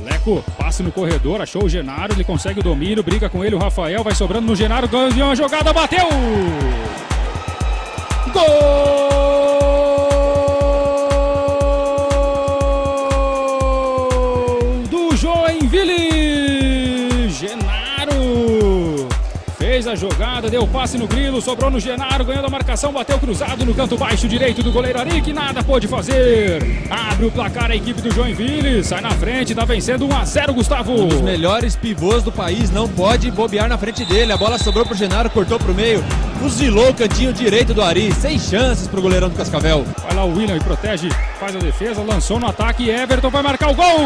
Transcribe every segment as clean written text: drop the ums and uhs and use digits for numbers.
Leco, passe no corredor, achou o Genaro, ele consegue o domínio, briga com ele o Rafael, vai sobrando no Genaro, ganhou uma jogada, bateu! Gol do Joinville! Genaro fez a jogada, deu passe no Grilo, sobrou no Genaro, ganhou a marcação, bateu cruzado no canto baixo direito do goleiro Ari, que nada pôde fazer. Abre o placar a equipe do Joinville, sai na frente, tá vencendo 1-0, Gustavo. Um dos melhores pivôs do país, não pode bobear na frente dele. A bola sobrou pro Genaro, cortou pro meio, fuzilou o cantinho direito do Ari, sem chances pro goleirão do Cascavel. Vai lá o William e protege, faz a defesa, lançou no ataque, Everton vai marcar o gol!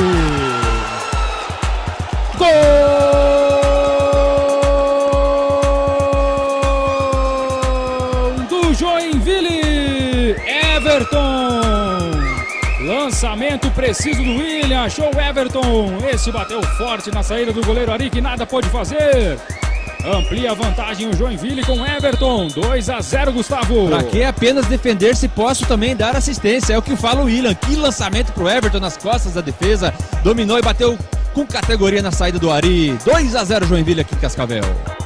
Gol do Joinville! Everton! Lançamento preciso do William, achou o Everton. Esse bateu forte na saída do goleiro Ari, que nada pôde fazer. Amplia a vantagem o Joinville com Everton, 2-0, Gustavo. Pra que apenas defender se posso também dar assistência? É o que fala o William. Que lançamento pro Everton nas costas da defesa. Dominou e bateu com categoria na saída do Ari. 2-0 Joinville aqui em Cascavel.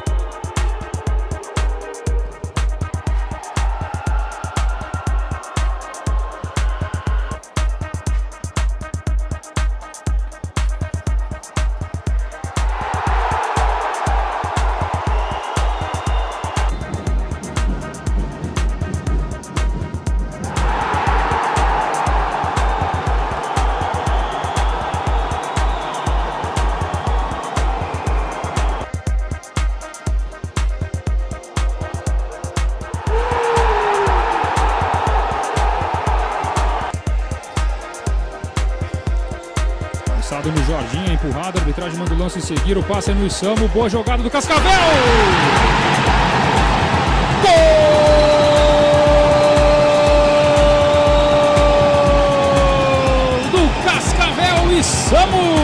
Lançado no Jorginho, empurrado, a arbitragem manda o lance seguir, o passe é no Isamo, boa jogada do Cascavel! Gol do Cascavel, Isamo!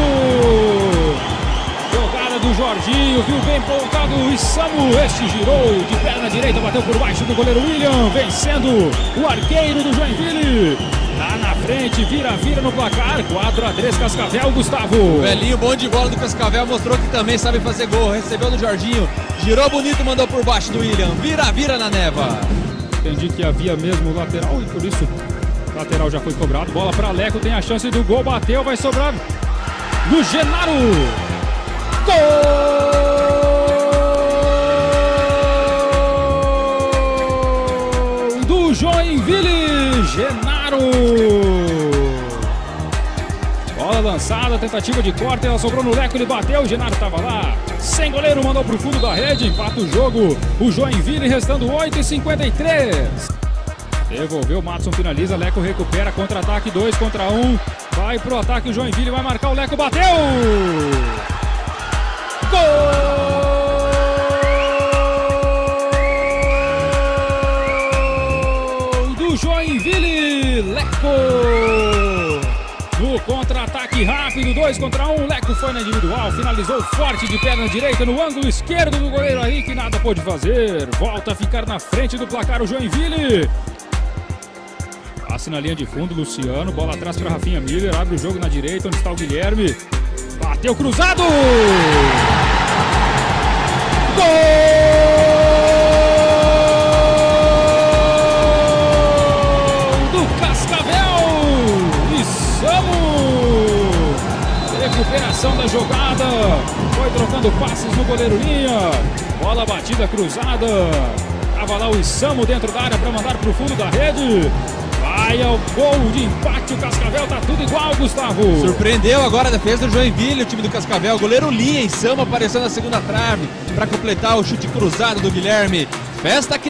Jogada do Jorginho, viu bem colocado o Isamo, este girou de perna direita, bateu por baixo do goleiro William, vencendo o arqueiro do Joinville. Tá na frente, vira no placar, 4-3 Cascavel, Gustavo. O velhinho bom de bola do Cascavel mostrou que também sabe fazer gol, recebeu do Jorginho, girou bonito, mandou por baixo do William, vira na neva. Entendi que havia mesmo lateral e por isso o lateral já foi cobrado, bola para Leco, tem a chance do gol, bateu, vai sobrar do Genaro. Gol do Joinville, Genaro. Bola lançada, tentativa de corte, ela sobrou no Leco, ele bateu, o Genaro estava lá. Sem goleiro, mandou para o fundo da rede, empata o jogo. O Joinville restando 8:53. Devolveu, Matson finaliza, Leco recupera, contra-ataque, 2 contra 1. Vai pro ataque, o Joinville vai marcar, o Leco bateu! Gol do Joinville, Leco! No contra-ataque rápido, 2 contra 1, Leco foi na individual, finalizou forte de perna direita no ângulo esquerdo do goleiro aí, que nada pôde fazer. Volta a ficar na frente do placar o Joinville. Passe na linha de fundo, Luciano, bola atrás para Rafinha Miller, abre o jogo na direita, onde está o Guilherme. Bateu cruzado! Gol do Cascavel! Isamo! Recuperação da jogada, foi trocando passes no goleiro Linha, bola batida cruzada, estava lá o Isamo dentro da área para mandar para o fundo da rede. Vai ao gol de empate, o Cascavel tá tudo igual, Gustavo. Surpreendeu agora a defesa do Joinville, o time do Cascavel. O goleiro Linha, Isamo apareceu na segunda trave para completar o chute cruzado do Guilherme. Festa aqui